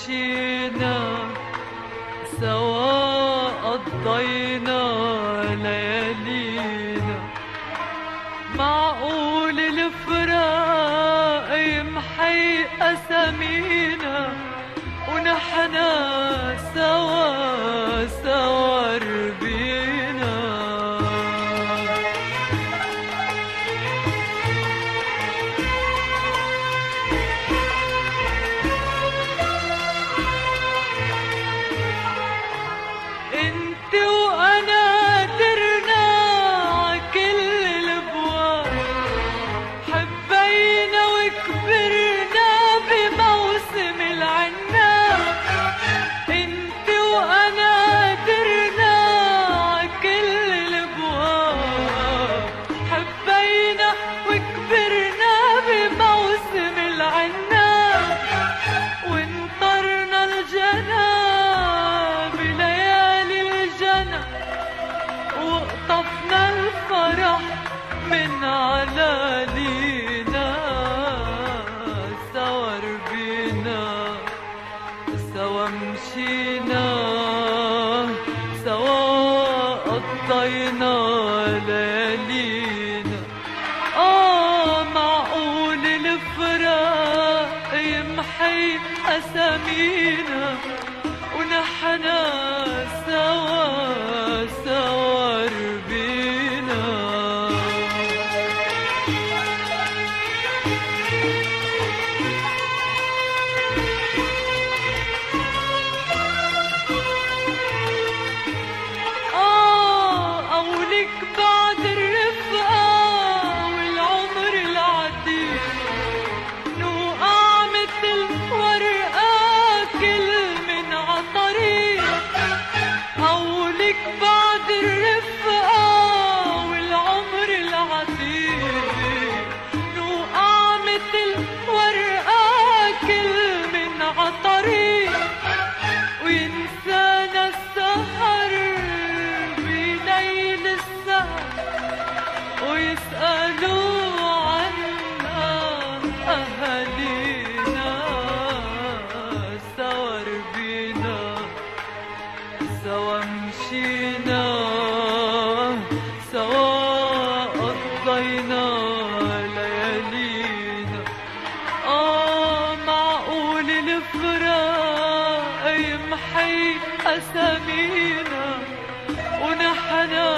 مشينا سوا قضينا ليالينا. معقول الفراق يمحي أسامينا ونحنا سوا سوا ربينا. انت وانا درنا عكل الابواب، حبينا وكبرنا بموسم العناب. انت وانا درنا عكل الابواب، حبينا وكبرنا بموسم العناب. وانطرنا الجناب وقطفنا الفرح من على لينا. سوا ربينا سوا مشينا سوا قضينا ليالينا. معقول الفراق يمحي أسامينا ونحنا سوا سوا ربينا. قولك بعد الرفقة والعمر العديد نوقع مثل ورقة كل من عطريق. قولك بعد الرفقة والعمر العتيق نوقع مثل ورقة كل من عطريق. وينسانا السهر بليل السهر ويسألوا عنا أهالينا. سوا ربينا سوا مشينا سوا قضينا ليالينا. معقول الفراق يمحي أسامينا ونحنا